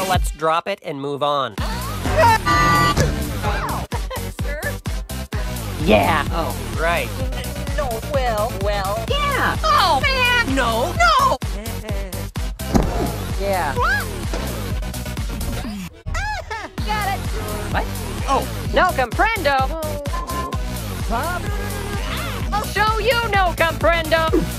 So let's drop it and move on. Sir? Yeah. Oh, right. No, well. Yeah. Oh, man! No! Yeah. Got it! What? Oh, no comprendo. I'll show you no comprendo.